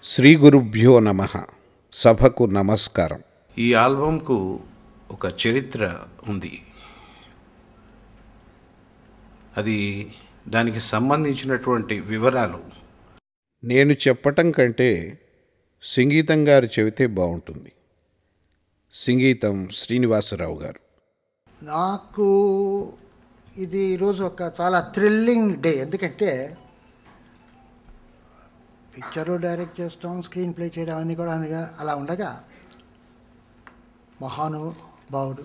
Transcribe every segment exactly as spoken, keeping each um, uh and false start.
శ్రీ గురుభ్యో నమః. సభకు నమస్కారం. ఈ ఆల్బంకు ఒక చరిత్ర ఉంది. అది దానికి సంబంధించినటువంటి వివరాలు నేను చెప్పటం కంటే సింగీతం గారు చెబితే బాగుంటుంది. సింగీతం శ్రీనివాసరావు గారు. నాకు ఇది ఈరోజు ఒక చాలా థ్రిల్లింగ్ డే. ఎందుకంటే పిక్చరు డైరెక్ట్ చేస్తాం, స్క్రీన్ ప్లే చేయడం అన్నీ కూడా అందుగా అలా ఉండగా మహానుభావుడు,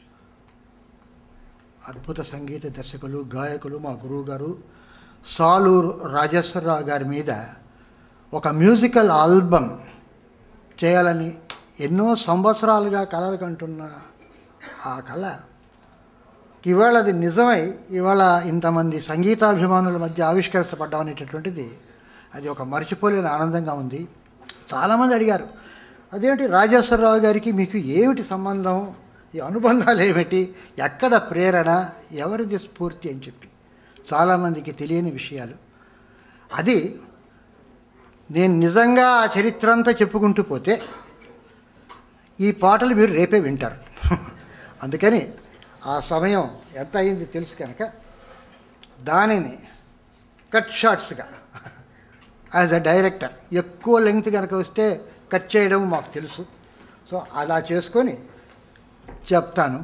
అద్భుత సంగీత దర్శకులు, గాయకులు, మా గురువు గారు సాలూరు రాజేశ్వరరావు గారి మీద ఒక మ్యూజికల్ ఆల్బమ్ చేయాలని ఎన్నో సంవత్సరాలుగా కలలు కంటున్న ఆ కళ ఇవాళ అది నిజమై ఇవాళ ఇంతమంది సంగీతాభిమానుల మధ్య ఆవిష్కరించబడ్డం అనేటటువంటిది అది ఒక మర్చిపోలేని ఆనందంగా ఉంది. చాలామంది అడిగారు, అదేంటి రాజేశ్వరరావు గారికి మీకు ఏమిటి సంబంధం, ఈ అనుబంధాలు ఏమిటి, ఎక్కడ ప్రేరణ, ఎవరిది స్ఫూర్తి అని చెప్పి చాలామందికి తెలియని విషయాలు. అది నేను నిజంగా ఆ చరిత్ర అంతా చెప్పుకుంటూ పోతే ఈ పాటలు మీరు రేపే వింటారు. అందుకని ఆ సమయం ఎంత అయింది తెలుసు కనుక దానిని కట్ షార్ట్స్గా యాజ్ అ డైరెక్టర్ ఎక్కువ లెంగ్త్ కనుక వస్తే కట్ చేయడం మాకు తెలుసు. సో అలా చేసుకొని చెప్తాను.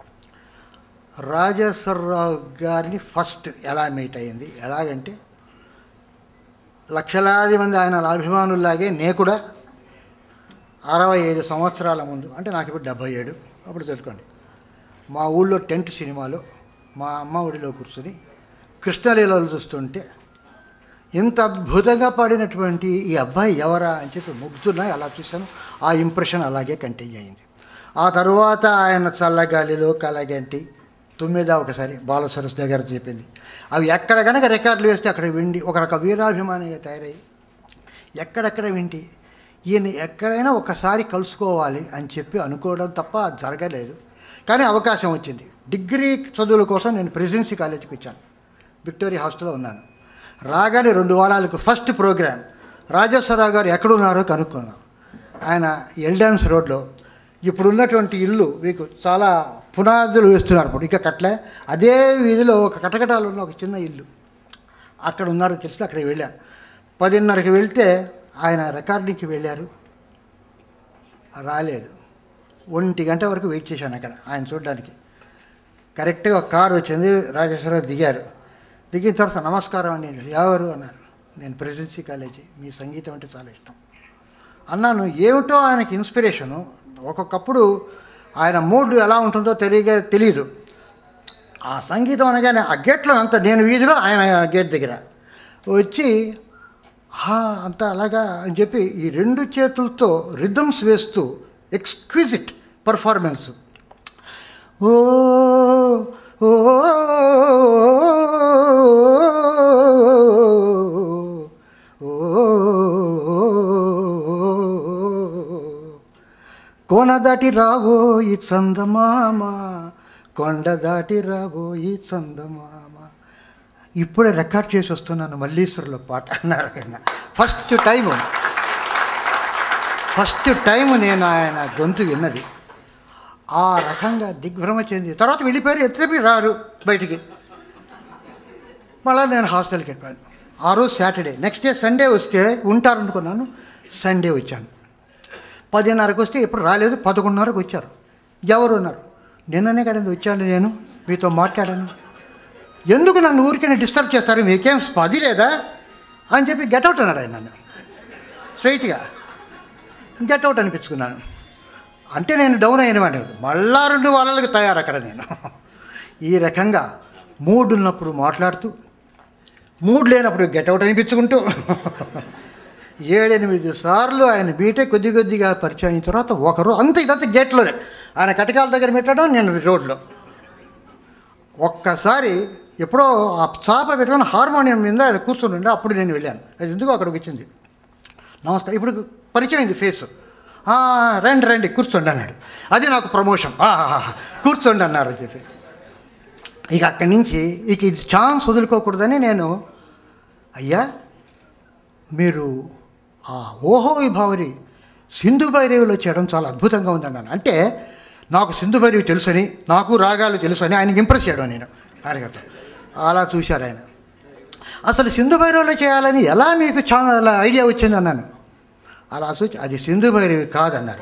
రాజేశ్వరరావు గారిని ఫస్ట్ ఎలా మీట్ అయ్యింది, ఎలాగంటే లక్షలాది మంది ఆయన అభిమానుల్లాగే నే కూడా అరవై ఐదు సంవత్సరాల ముందు, అంటే నాకు ఇప్పుడు డెబ్భై ఏడు, అప్పుడు తెలుసుకోండి, మా ఊళ్ళో టెంట్ సినిమాలో మా అమ్మ ఒడిలో కూర్చొని కృష్ణలీలలు చూస్తుంటే ఇంత అద్భుతంగా పాడినటువంటి ఈ అబ్బాయి ఎవరా అని చెప్పి ముగ్ధున్నాయి. అలా చూశాను. ఆ ఇంప్రెషన్ అలాగే కంటిన్యూ అయింది. ఆ తర్వాత ఆయన చల్లగాలిలో, కలగంటి, తొమ్మిదా ఒకసారి బాలసరస్వతి గారు చెప్పింది, అవి ఎక్కడ కనుక రికార్డులు వేస్తే అక్కడ విండి ఒక రక వీరాభిమానిగా తయారయ్యి ఎక్కడెక్కడ వింటి ఈయన ఎక్కడైనా ఒకసారి కలుసుకోవాలి అని చెప్పి అనుకోవడం తప్ప జరగలేదు. కానీ అవకాశం వచ్చింది. డిగ్రీ చదువుల కోసం నేను ప్రెసిడెన్సీ కాలేజీకి వచ్చాను. విక్టోరియా హాస్టల్లో ఉన్నాను. రాగానే రెండు వారాలకు ఫస్ట్ ప్రోగ్రామ్ రాజేశ్వరరావు గారు ఎక్కడున్నారో కనుక్కున్నాం. ఆయన ఎల్డామ్స్ రోడ్లో ఇప్పుడు ఉన్నటువంటి ఇల్లు మీకు చాలా పునాదులు వేస్తున్నారు. ఇప్పుడు ఇక కట్లే అదే వీధిలో ఒక కటకటాలు ఉన్న ఒక చిన్న ఇల్లు అక్కడ ఉన్నారో తెలిసి అక్కడికి వెళ్ళాను. పదిన్నరకి వెళ్తే ఆయన రికార్డింగ్కి వెళ్ళారు, రాలేదు. ఒంటి గంట వరకు వెయిట్ చేశాను అక్కడ ఆయన చూడడానికి. కరెక్ట్గా ఒక కారు వచ్చింది, రాజేశ్వరరావు దిగారు. దిగిన తర్వాత నమస్కారం అండి, ఎవరు అన్నారు. నేను ప్రెసిడెన్సీ కాలేజీ, మీ సంగీతం అంటే చాలా ఇష్టం అన్నాను. ఏమిటో ఆయనకి ఇన్స్పిరేషను. ఒక్కొక్కప్పుడు ఆయన మూడ్ ఎలా ఉంటుందో తెలియగా తెలియదు. ఆ సంగీతం అనగానే ఆ గేట్లో అంతా, నేను వీధిలో ఆయన గేట్ దగ్గర వచ్చి అంతా అలాగా అని చెప్పి ఈ రెండు చేతులతో రిథమ్స్ వేస్తూ ఎక్స్క్విజిట్ పర్ఫార్మెన్స్. ఓ ఓ కోన దాటి రావో ఈ చందమామ, కొండ దాటి రావో ఈ చందమామ. ఇప్పుడే రికార్డ్ చేసి వస్తున్నాను మల్లీశ్వరులో పాట అన్నారు ఆయన. ఫస్ట్ టైము ఫస్ట్ టైము నేను ఆయన గొంతు విన్నది. ఆ రకంగా దిగ్భ్రమ చెంది తర్వాత వెళ్ళిపోయారు. ఎత్తిపి రారు బయటికి. మళ్ళీ నేను హాస్టల్కి వెళ్ళాను. ఆ రోజు సాటర్డే. నెక్స్ట్ డే సండే వస్తే ఉంటారనుకున్నాను. సండే వచ్చాను. పదిన్నరకు వస్తే ఇప్పుడు రాలేదు. పదకొండున్నరకు వచ్చారు. ఎవరు ఉన్నారు? నిన్ననే కదండి వచ్చాను, నేను మీతో మాట్లాడాను. ఎందుకు నన్ను ఊరికే డిస్టర్బ్ చేస్తారు, మీకేం పది లేదా అని చెప్పి గెట్అవుట్ అన్నాడు ఆయన నన్ను స్ట్రైట్గా. గెట్అవుట్ అనిపించుకున్నాను. అంటే నేను డౌన్ అయినవాడు. మళ్ళా రెండు వాళ్ళకి తయారు అక్కడ నేను. ఈ రకంగా మూడ్ ఉన్నప్పుడు మాట్లాడుతూ, మూడ్ లేనప్పుడు గెట్అవుట్ అనిపించుకుంటూ ఏడెనిమిది సార్లు ఆయన బీటే కొద్ది కొద్దిగా పరిచయం అయిన తర్వాత ఒకరు అంత ఇదంతా గేట్లోనే ఆయన కటకాల దగ్గర పెట్టడం, నేను రోడ్లో. ఒక్కసారి ఎప్పుడో ఆ చాప పెట్టుకొని హార్మోనియం మీద ఆయన కూర్చొని ఉండే, అప్పుడు నేను వెళ్ళాను. అది ఎందుకు అక్కడికి వచ్చింది. నమస్కారం, ఇప్పుడు పరిచయం అయింది ఫేస్. రండి రండి కూర్చోండి అన్నాడు. అది నాకు ప్రమోషన్. కూర్చోండి అన్నారు అని చెప్పి ఇక అక్కడి నుంచి ఇక ఇది ఛాన్స్ వదులుకోకూడదని నేను, అయ్యా మీరు ఆ ఓహో విభావరి సింధు భైరవిలో చేయడం చాలా అద్భుతంగా ఉందన్నాను. అంటే నాకు సింధు భైరవి తెలుసని, నాకు రాగాలు తెలుసని ఆయనకి ఇంప్రెస్ చేయడం నేను ఆయనతో. అలా చూశారు ఆయన. అసలు సింధు భైరవిలో చేయాలని ఎలా మీకు చాలా ఐడియా వచ్చింది అన్నాను. అలా చూసి అది సింధు భైరవి కాదన్నారు.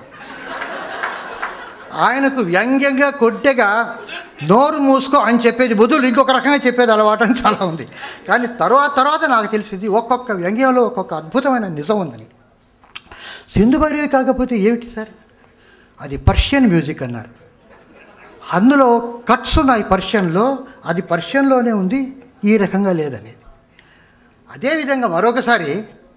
ఆయనకు వ్యంగ్యంగా కొట్టెగా నోరు మూసుకో అని చెప్పేది బదులు ఇంకొక రకంగా చెప్పేది అలవాటు అని చాలా ఉంది. కానీ తర్వాత తర్వాత నాకు తెలిసింది ఒక్కొక్క వ్యంగ్యంలో ఒక్కొక్క అద్భుతమైన నిజం ఉందని. సింధు భైరవి కాకపోతే ఏమిటి సార్, అది పర్షియన్ మ్యూజిక్ అన్నారు. అందులో కట్స్ ఉన్నాయి పర్షియన్లో, అది పర్షియన్లోనే ఉంది, ఈ రకంగా లేదనేది. అదేవిధంగా మరొకసారి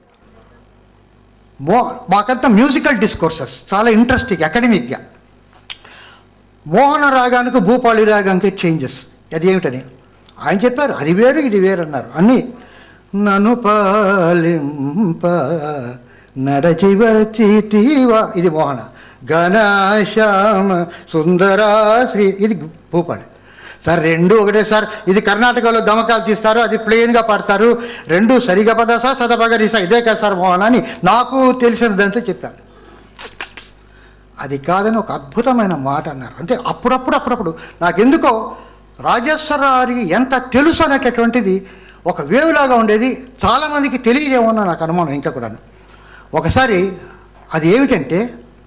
మో మాకంతా మ్యూజికల్ డిస్కోర్సెస్ చాలా ఇంట్రెస్టింగ్ అకాడమిక్గా. మోహన రాగానికి భూపాళి రాగానికి చేంజెస్ అది ఏమిటని ఆయన చెప్పారు. అది వేరు ఇది వేరు అన్నారు. అన్నీ నన్ను పాలింప నడచి వచ్చితివా ఇది మోహన, ఘనశ్యామ సుందరా శ్రీ ఇది భూపాళి. సార్ రెండు ఒకటే సార్, ఇది కర్ణాటకలో గమకాలు తీస్తారు, అది ప్లెయిన్గా పాడతారు, రెండు సరిగా పదసా సదపగరిసా ఇదే కదా సార్ మోహన్ అని నాకు తెలిసినదంతా చెప్పారు. అది కాదని ఒక అద్భుతమైన మాట అన్నారు. అంతే అప్పుడప్పుడు అప్పుడప్పుడు నాకెందుకో రాజేశ్వరరావుకి ఎంత తెలుసు అనేటటువంటిది ఒక వేవ్లాగా ఉండేది. చాలామందికి తెలియదేమో నాకు అనుమానం ఇంకా కూడా. ఒకసారి అది ఏమిటంటే,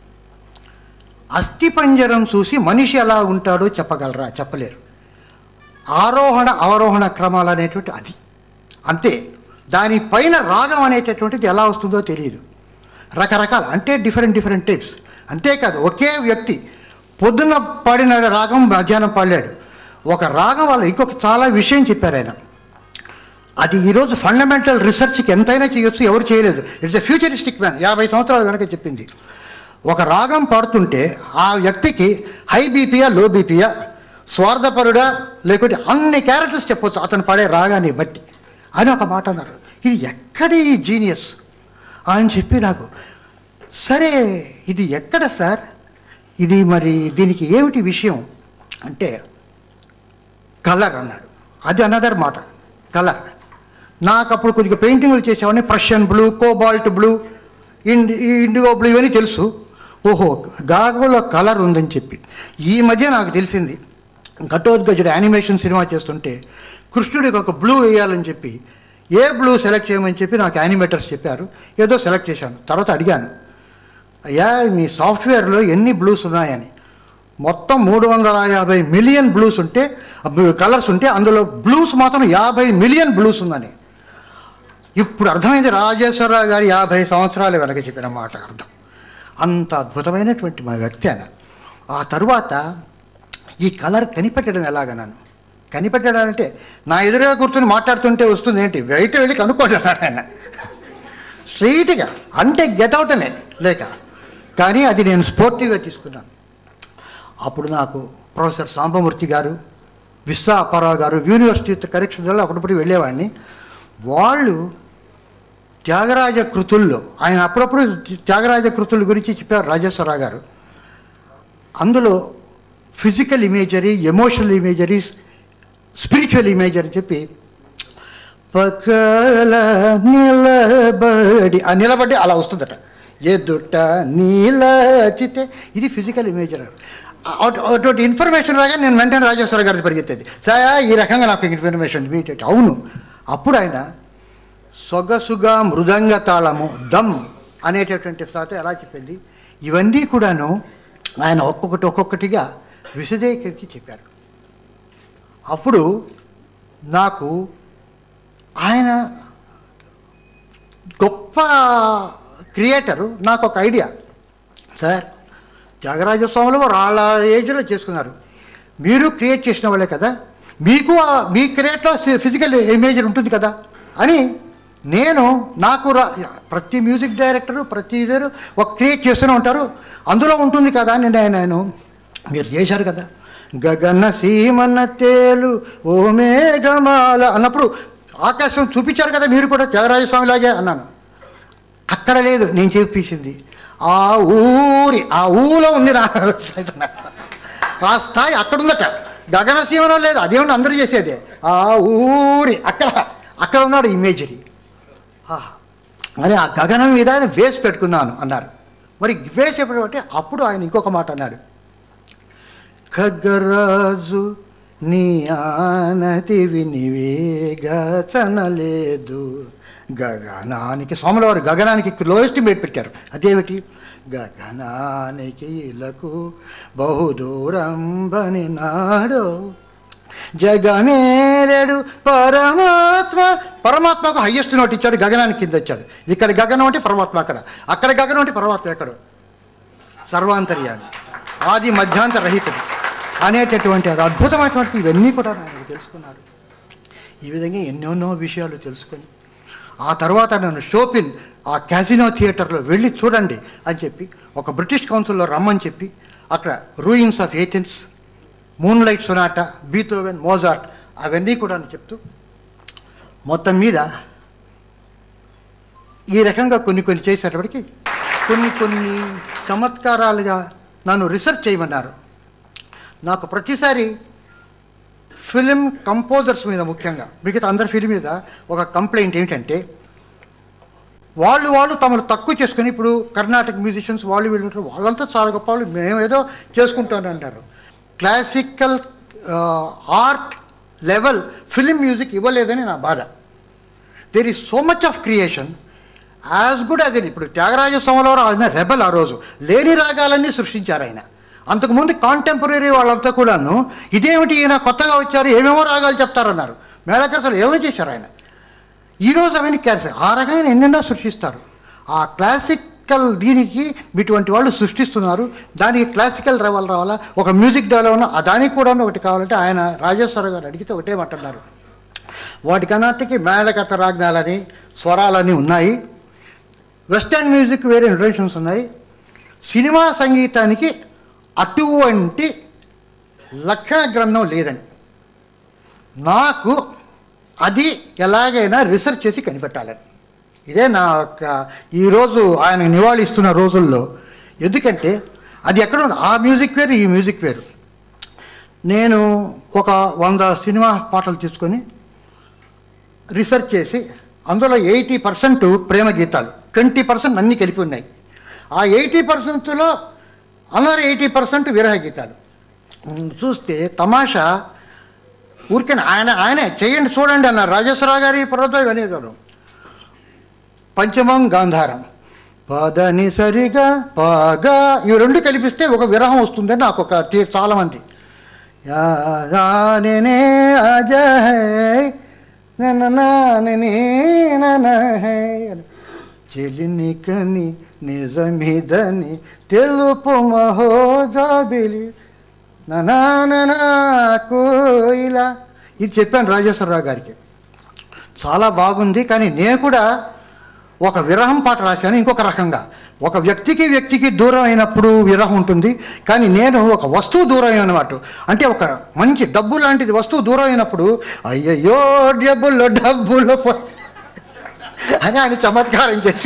అస్థిపంజరం చూసి మనిషి ఎలా ఉంటాడో చెప్పగలరా, చెప్పలేరు. ఆరోహణ అవరోహణ క్రమాలు అనేటువంటి అది అంతే. దానిపైన రాగం అనేటటువంటిది ఎలా వస్తుందో తెలియదు. రకరకాల అంటే డిఫరెంట్ డిఫరెంట్ టైప్స్. అంతేకాదు ఒకే వ్యక్తి పొద్దున్న పాడిన రాగం మధ్యాహ్నం పాడాడు. ఒక రాగం వల్ల ఇంకొక చాలా విషయం చెప్పారు ఆయన. అది ఈరోజు ఫండమెంటల్ రీసెర్చ్కి ఎంతైనా చేయొచ్చు, ఎవరు చేయలేదు. ఇట్స్ ఎ ఫ్యూచరిస్టిక్ మ్యాన్, యాభై సంవత్సరాల వెనక చెప్పింది. ఒక రాగం పాడుతుంటే ఆ వ్యక్తికి హై బీపీయా లో బీపీయా, స్వార్థపరుడా లేకుంటే అన్ని క్యారెక్టర్స్ చెప్పొచ్చు అతను పాడే రాగాన్ని బట్టి అని ఒక మాట అన్నారు. ఇది ఎక్కడి జీనియస్ అని చెప్పి నాకు, సరే ఇది ఎక్కడ సార్, ఇది మరి దీనికి ఏమిటి విషయం అంటే కలర్ అన్నాడు. అది అనదర్ మాట, కలర్. నాకు అప్పుడు కొద్దిగా పెయింటింగ్లు చేసేవాడిని, ప్రషియన్ బ్లూ, కోబాల్ట్ బ్లూ, ఇండి ఇండిగో బ్లూ ఇవన్నీ తెలుసు. ఓహో గాగులో కలర్ ఉందని చెప్పి ఈ మధ్య నాకు తెలిసింది. ఘటోద్గజుడు యానిమేషన్ సినిమా చేస్తుంటే కృష్ణుడికి ఒక బ్లూ వేయాలని చెప్పి ఏ బ్లూ సెలెక్ట్ చేయమని చెప్పి నాకు యానిమేటర్స్ చెప్పారు. ఏదో సెలెక్ట్ చేశాను. తర్వాత అడిగాను, అయ్యా మీ సాఫ్ట్వేర్లో ఎన్ని బ్లూస్ ఉన్నాయని. మొత్తం మూడు వందల యాభై మిలియన్ బ్లూస్ ఉంటే కలర్స్ ఉంటే అందులో బ్లూస్ మాత్రం యాభై మిలియన్ బ్లూస్ ఉందని. ఇప్పుడు అర్థమైంది రాజేశ్వరరావు గారి యాభై సంవత్సరాల వెనక చెప్పిన మాట అర్థం. అంత అద్భుతమైనటువంటి మా వ్యక్తి ఆయన. ఆ తరువాత ఈ కలర్ కనిపెట్టడం ఎలాగన్నాను. కనిపెట్టడం అంటే నా ఎదురుగా కూర్చొని మాట్లాడుతుంటే వస్తుంది ఏంటి, బయట వెళ్ళి కనుక్కోలేన్నాడు ఆయన స్ట్రైట్గా, అంటే గెట్అవుట్ అనే లేక. కానీ అది నేను స్పోర్టివ్గా తీసుకున్నాను. అప్పుడు నాకు ప్రొఫెసర్ సాంబమూర్తి గారు, విశ్వ అప్పారావు గారు యూనివర్సిటీ కరెక్షన్ వల్ల అప్పుడప్పుడు వెళ్ళేవాడిని. వాళ్ళు త్యాగరాజ కృతుల్లో ఆయన అప్పుడప్పుడు త్యాగరాజ కృతుల గురించి చెప్పారు రాజేశ్వరరావు గారు. అందులో physical imagery, emotional imageries, spiritual imagery చెప్పి పక్కల నిలబడి ఆ నిలబడి అలా వస్తుందట, ఎదుట నీలచితే ఇది ఫిజికల్ ఇమేజరీ. అటువంటి ఇన్ఫర్మేషన్ రాగా నేను వెంటనే రాజేశ్వర గారికి పరిగెత్తేది, సాయా ఈ రకంగా నాకు ఇన్ఫర్మేషన్ మీట్. అవును, అప్పుడు ఆయన సొగసుగా మృదంగ తాళము దమ్ అనేటటువంటి సాతో ఎలా చెప్పింది, ఇవన్నీ కూడాను ఆయన ఒక్కొక్కటి ఒక్కొక్కటిగా విశదీకరించి చెప్పారు. అప్పుడు నాకు ఆయన గొప్ప క్రియేటరు. నాకు ఒక ఐడియా, సార్ త్యాగరాజస్వాములు వాళ్ళ ఏజ్లో చేసుకున్నారు, మీరు క్రియేట్ చేసిన వాళ్ళే కదా, మీకు మీ క్రియేట్లో ఫిజికల్ ఇమేజ్ ఉంటుంది కదా అని నేను నాకు రా ప్రతి మ్యూజిక్ డైరెక్టరు ప్రతి ఇద్దరు ఒక క్రియేట్ చేస్తూనే ఉంటారు, అందులో ఉంటుంది కదా అని నేను, మీరు చేశారు కదా గగన సీమన్న తేలు ఓ మేఘమాల అన్నప్పుడు ఆకాశం చూపించారు కదా మీరు కూడా త్యాగరాజస్వామిలాగే అన్నాను. అక్కడ లేదు, నేను చెప్పించింది ఆ ఊరి ఆ ఊలో ఉంది నా ఆ స్థాయి అక్కడ ఉందట. గగనసీమలో లేదు, అదేమన్నా అందరూ చేసేదే, ఆ ఊరి అక్కడ అక్కడ ఉన్నాడు ఇమేజరీ. అని ఆ గగనం మీద ఆయన వేసి పెట్టుకున్నాను అన్నారు. మరి వేసి ఎప్పుడు అంటే అప్పుడు ఆయన ఇంకొక మాట అన్నాడు, ఖగ్గరాజు నీ ఆనతి వినివేగచనలేదు. గగనానికి సోమలవారు గగనానికి లోయెస్ట్ మేట్ పెట్టారు. అదేమిటి? గగనానికి ఇలకు బహుదూరంబని నాడు జగమేరెడు పరమాత్మ. పరమాత్మకు హయ్యెస్ట్ నోట్ ఇచ్చాడు, గగనానికి కింద ఇచ్చాడు. ఇక్కడ గగనం అంటే పరమాత్మ అక్కడ, అక్కడ గగనం అంటే పరమాత్మ ఎక్కడు. సర్వాంతర్యాన్ని, ఆది మధ్యాంతర రహితుడు అనేటటువంటి అది అద్భుతమైనటువంటి ఇవన్నీ కూడా నాకు తెలుసుకున్నారు. ఈ విధంగా ఎన్నెన్నో విషయాలు తెలుసుకొని ఆ తర్వాత నన్ను షోపిన్ ఆ క్యాసినో థియేటర్లో వెళ్ళి చూడండి అని చెప్పి ఒక బ్రిటిష్ కౌన్సిల్లో రమ్మని చెప్పి అక్కడ ruins of Athens, moonlight sonata, Beethoven, Mozart అవన్నీ కూడా చెప్తూ మొత్తం మీద ఈ రకంగా కొన్ని కొన్ని చేసేటప్పటికి కొన్ని కొన్ని చమత్కారాలుగా నన్ను రీసెర్చ్ చేయమన్నారు. నాకు ప్రతిసారి ఫిలిం కంపోజర్స్ మీద, ముఖ్యంగా మిగతా అందరి ఫిలిం మీద ఒక కంప్లైంట్ ఏమిటంటే వాళ్ళు వాళ్ళు తమను తక్కువ చేసుకుని, ఇప్పుడు కర్ణాటక మ్యూజిషియన్స్ వాళ్ళు వీళ్ళు ఉంటారు, వాళ్ళంతా చాలా గొప్ప వాళ్ళు, మేము ఏదో చేసుకుంటాను అంటారు. Classical art level film music ఇవ్వలేదని నా బాధ. There is so much of creation as good as it. ఇప్పుడు త్యాగరాజ స్వామివారు ఆయన రెబల్, ఆ రోజు లేని రాగాలన్నీ సృష్టించారు ఆయన. అంతకుముందు కాంటెంపరీ వాళ్ళంతా కూడాను ఇదేమిటి ఈయన కొత్తగా వచ్చారు ఏమేమో రాగాలు చెప్తారన్నారు. మేళకర్తలు ఏమో చేశారు ఆయన. ఈరోజు అవన్నీ క్యాన్సర్ ఆ రకంగా ఎన్నెన్నో సృష్టిస్తారు. ఆ క్లాసికల్ దీనికి ఇటువంటి వాళ్ళు సృష్టిస్తున్నారు. దానికి క్లాసికల్ లెవెల్ రావాలా, ఒక మ్యూజిక్ డెవలప్ దానికి కూడా ఒకటి కావాలంటే ఆయన రాజేశ్వర గారు అడిగితే ఒకటే అంటున్నారు, వాటికన్నాటికి మేళకర్త రాగాలని స్వరాలని ఉన్నాయి, వెస్టర్న్ మ్యూజిక్ వేరే ఇంట్రడక్షన్స్ ఉన్నాయి, సినిమా సంగీతానికి అటువంటి లక్షణ గ్రంథం లేదని. నాకు అది ఎలాగైనా రీసెర్చ్ చేసి కనిపెట్టాలని, ఇదే నా యొక్క ఈరోజు ఆయన నివాళి ఇస్తున్న రోజుల్లో. ఎందుకంటే అది ఎక్కడ ఉంది, ఆ మ్యూజిక్ వేరు ఈ మ్యూజిక్ వేరు. నేను ఒక వంద సినిమా పాటలు తీసుకొని రీసెర్చ్ చేసి అందులో ఎయిటీ పర్సెంట్ ప్రేమ గీతాలు, ట్వంటీ పర్సెంట్ అన్నీ కలిపి ఉన్నాయి. ఆ ఎయిటీ పర్సెంట్లో అందరూ ఎయిటీ పర్సెంట్ విరహ గీతాలు. చూస్తే తమాషా ఊరికే ఆయన ఆయనే చేయండి చూడండి అన్నారు. రాజేశ్వరరావు గారి పర్వతం ఇవన్నీ గారు పంచమం గాంధారం పదని సరిగా పాగా ఇవి రెండు కలిపిస్తే ఒక విరహం వస్తుందని నాకు ఒక తీ చాలామంది నేనే అజయ్ చెలినికని నిజమిదని తెలుపు మహోజాబిలి నాకు ఇలా ఇది చెప్పాను రాజేశ్వరరావు గారికి. చాలా బాగుంది, కానీ నేను కూడా ఒక విరహం పాట రాశాను ఇంకొక రకంగా. ఒక వ్యక్తికి వ్యక్తికి దూరం అయినప్పుడు విరహం ఉంటుంది, కానీ నేను ఒక వస్తువు దూరం అయినమాట, అంటే ఒక మంచి డబ్బు లాంటిది వస్తువు దూరం అయినప్పుడు అయ్యయ్యో డబ్బుల్లో డబ్బుల్లో అని ఆయన చమత్కారం చేసి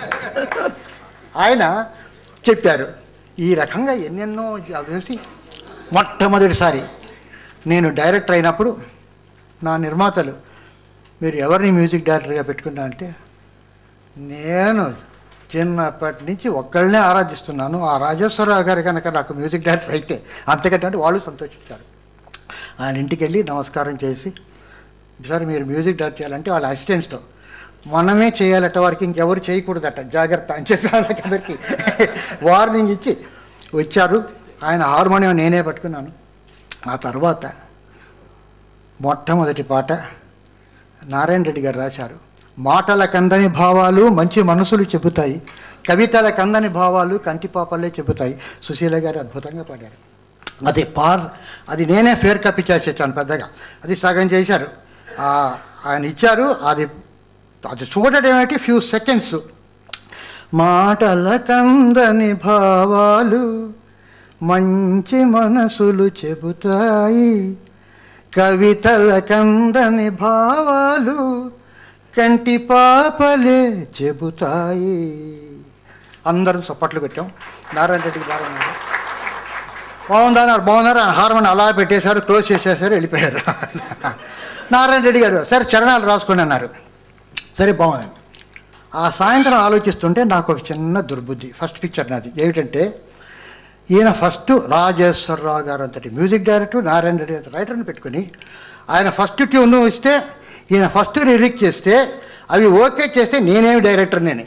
ఆయన చెప్పారు. ఈ రకంగా ఎన్నెన్నో చేసి మొట్టమొదటిసారి నేను డైరెక్టర్ అయినప్పుడు నా నిర్మాతలు మీరు ఎవరిని మ్యూజిక్ డైరెక్టర్గా పెట్టుకున్నా అంటే నేను చిన్నప్పటి నుంచి ఒక్కళ్ళనే ఆరాధిస్తున్నాను, ఆ రాజేశ్వరరావు గారి కనుక నాకు మ్యూజిక్ డైరెక్టర్ అయితే అంతకంటే అంటే వాళ్ళు సంతోషించారు. ఆయన ఇంటికి వెళ్ళి నమస్కారం చేసి సార్ మీరు మ్యూజిక్ డైరెక్ట్ చేయాలంటే వాళ్ళ అసిస్టెంట్స్తో మనమే చేయాలట, వారికి ఇంకెవరు చేయకూడదట జాగ్రత్త అని చెప్పి వాళ్ళకందరికీ వార్నింగ్ ఇచ్చి వచ్చారు. ఆయన హార్మోనియం నేనే పట్టుకున్నాను. ఆ తర్వాత మొట్టమొదటి పాట నారాయణ రెడ్డి గారు రాశారు. మాటల కందని భావాలు మంచి మనసులు చెబుతాయి, కవితల కందని భావాలు కంటిపాపల్లే చెబుతాయి. సుశీల గారు అద్భుతంగా పాడారు. అది పార్ అది నేనే ఫేర్ కాపీ చేసేసాను పెద్దగా, అది సగం చేశారు ఆయన ఇచ్చారు. అది అది చూడటం ఏమిటి ఫ్యూ సెకండ్స్. మాటల కందని భావాలు మంచి మనసులు చెబుతాయి, కవితల కందని భావాలు కంటి పాపలే చెబుతాయి. అందరం చప్పట్లు పెట్టాం. నారాయణ రెడ్డికి బాగున్నారు, బాగుందన్నారు బాగున్నారు హార్మోన్ అలా పెట్టేశారు, క్లోజ్ చేసేసారు, వెళ్ళిపోయారు. నారాయణ రెడ్డి గారు సరే చరణాలు రాసుకోండి అన్నారు. సరే బాగుంది. ఆ సాయంత్రం ఆలోచిస్తుంటే నాకు ఒక చిన్న దుర్బుద్ధి. ఫస్ట్ పిక్చర్ నాది ఏమిటంటే, ఈయన ఫస్ట్ రాజేశ్వరరావు గారు అంతటి మ్యూజిక్ డైరెక్టర్, నారాయణ రెడ్డి అంత రైటర్ని పెట్టుకుని ఆయన ఫస్ట్ ట్యూన్ ఇస్తే, ఈయన ఫస్ట్ లిరిక్ చేస్తే, అవి ఓకే చేస్తే నేనేమి డైరెక్టర్ నేను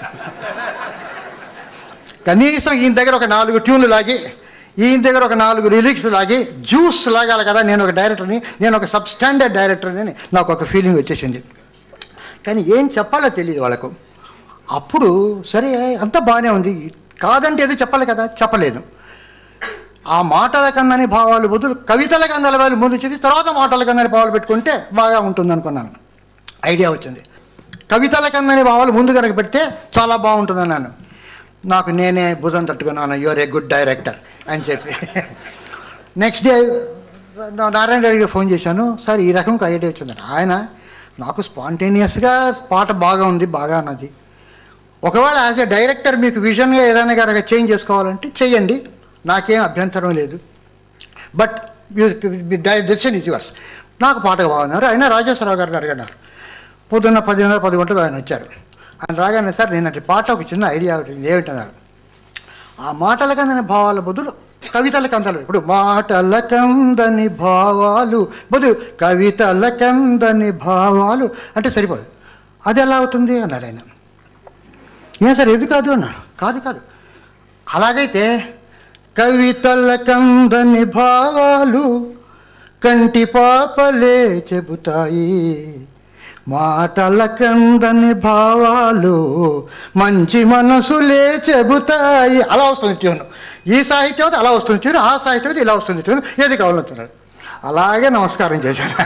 కనీసం ఈయన దగ్గర ఒక నాలుగు ట్యూన్లు లాగి, ఈయన దగ్గర ఒక నాలుగు లిరిక్స్ లాగి జ్యూస్ లాగాలి కదా, నేను ఒక డైరెక్టర్ని, నేను ఒక సబ్ స్టాండర్డ్ డైరెక్టర్ని అని నాకు ఒక ఫీలింగ్ వచ్చేసింది. కానీ ఏం చెప్పాలో తెలియదు వాళ్ళకు. అప్పుడు సరే అంతా బాగానే ఉంది, కాదంటే ఏదో చెప్పాలి కదా, చెప్పలేదు. ఆ మాటల కన్నని భావాలు బదులు కవితల కన్నల వాళ్ళు ముందు చెప్పి తర్వాత మాటల కన్నని భావాలు పెట్టుకుంటే బాగా ఉంటుంది అనుకున్నాను. ఐడియా వచ్చింది. కవితల కన్నని భావాలు ముందు కనుక పెడితే చాలా బాగుంటుంది అన్నాను. నాకు నేనే భుజం తట్టుకున్నాను, యువర్ ఏ గుడ్ డైరెక్టర్ అని చెప్పి. నెక్స్ట్ డే నారాయణ రెడ్డికి ఫోన్ చేశాను, సార్ ఈ రకం ఐడియా వచ్చిందని. ఆయన నాకు స్పాంటేనియస్గా పాట బాగా ఉంది, బాగా అన్నది. ఒకవేళ యాజ్ ఏ డైరెక్టర్ మీకు విజన్గా ఏదైనా కనుక చేంజ్ చేసుకోవాలంటే చెయ్యండి, నాకేం అభ్యంతరం లేదు. But decision is yours. నాకు పాట బాగున్నారు. ఆయన రాజేశ్వరరావు గారిని అడిగినారు. పొద్దున్న పదిన్నర పది గంటలకు ఆయన వచ్చారు. ఆయన రాగానే, సార్ నేను అట్లా పాట ఒక చిన్న ఐడియా ఉంటుంది ఏమిటన్నారు. ఆ మాటల కందని భావాల బదులు కవితల కందలు, ఇప్పుడు మాటల కందని భావాలు బదులు కవితల కందని భావాలు అంటే సరిపోదు. అది ఎలా అవుతుంది అన్నాడు ఆయన. ఏం సార్ ఎదు కాదు అన్నాడు. కాదు కాదు అలాగైతే కవితల కందని భావాలు కంటి పాపలే చెబుతాయి, మాటల కందని భావాలు మంచి మనసులే చెబుతాయి. అలా వస్తుంది ట్యూన్. ఈ సాహిత్యం అలా వస్తుంది ట్యూన్, ఆ సాహిత్యం ఇలా వస్తుంది ట్యూన్, ఏది కావాలంటున్నాడు. అలాగే నమస్కారం చేశాను.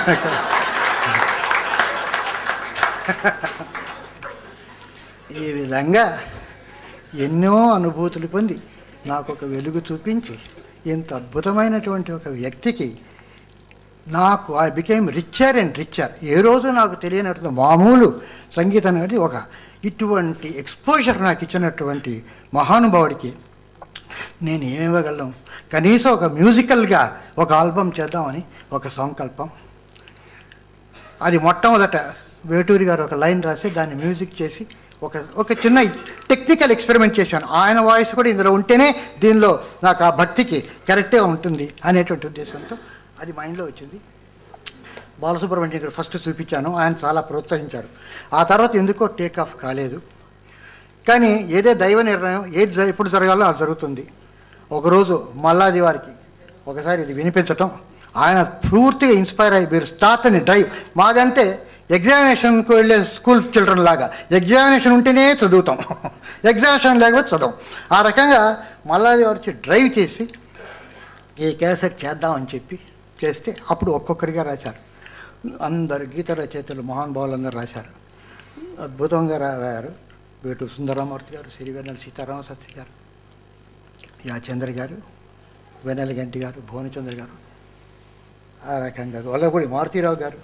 ఈ విధంగా ఎన్నో అనుభూతులు పొంది నాకు ఒక వెలుగు చూపించి ఇంత అద్భుతమైనటువంటి ఒక వ్యక్తికి నాకు I became richer and richer. ఏ రోజు నాకు తెలియనటువంటి మామూలు సంగీతం అనేది ఒక ఇటువంటి ఎక్స్పోజర్ నాకు ఇచ్చినటువంటి మహానుభావుడికి నేను ఏమివ్వగలను. కనీసం ఒక మ్యూజికల్గా ఒక ఆల్బమ్ చేద్దామని ఒక సంకల్పం. అది మొట్టమొదట వేటూరి గారు ఒక లైన్ రాసి దాన్ని మ్యూజిక్ చేసి ఒక ఒక చిన్న టెక్నికల్ ఎక్స్పెరిమెంట్ చేశాను. ఆయన వాయిస్ కూడా ఇందులో ఉంటేనే దీనిలో నాకు ఆ భక్తికి కరెక్ట్గా ఉంటుంది అనేటువంటి ఉద్దేశంతో అది మైండ్లో వచ్చింది. బాలసుబ్రహ్మణ్యం గారు ఫస్ట్ చూపించాను, ఆయన చాలా ప్రోత్సహించారు. ఆ తర్వాత ఎందుకో టేక్ ఆఫ్ కాలేదు. కానీ ఏదే దైవ నిర్ణయం, ఏది ఎప్పుడు జరగాలో అది జరుగుతుంది. ఒకరోజు మల్లాది వారికి ఒకసారి ఇది వినిపించటం, ఆయన పూర్తిగా ఇన్స్పైర్ అయ్యి మీరు స్టార్ట్ అని డ్రైవ్. మాదంటే ఎగ్జామినేషన్కి వెళ్ళే స్కూల్ చిల్డ్రన్ లాగా ఎగ్జామినేషన్ ఉంటేనే చదువుతాం, ఎగ్జామినేషన్ లేకపోతే చదవం. ఆ రకంగా మల్లాది వారికి డ్రైవ్ చేసి ఈ క్యాసెట్ చేద్దామని చెప్పి చేస్తే అప్పుడు ఒక్కొక్కరిగా రాశారు. అందరు గీత రచయితలు మహానుభావులు అందరూ రాశారు, అద్భుతంగా రాశారు. వేటూరి సుందరమూర్తి గారు, శ్రీ వెన్నెల సీతారామ శాస్త్రి గారు, యాచంద్ర గారు, వెన్నెలగంటి గారు, భువనచంద్ర గారు, ఆ రకంగా గొల్లపూడి మారుతీరావు గారు,